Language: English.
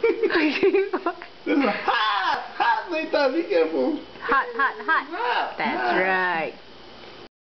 This is hot! Hot, Nathan, be careful. Hot, hot, hot. That's right.